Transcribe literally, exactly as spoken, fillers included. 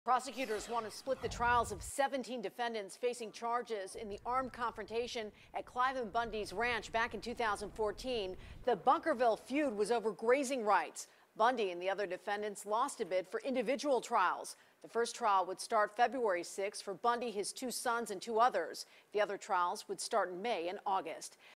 Prosecutors want to split the trials of seventeen defendants facing charges in the armed confrontation at Cliven Bundy's ranch back in two thousand fourteen. The Bunkerville feud was over grazing rights. Bundy and the other defendants lost a bid for individual trials. The first trial would start February sixth for Bundy, his two sons, and two others. The other trials would start in May and August.